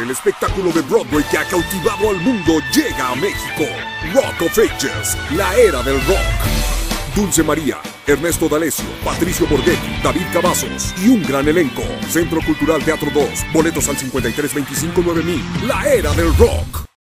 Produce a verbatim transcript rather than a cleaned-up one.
El espectáculo de Broadway que ha cautivado al mundo llega a México. Rock of Ages, la era del rock. Dulce María, Ernesto D'Alessio, Patricio Borghetti, David Cavazos y un gran elenco. Centro Cultural Teatro dos, boletos al cincuenta y tres veinticinco nueve mil. La era del rock.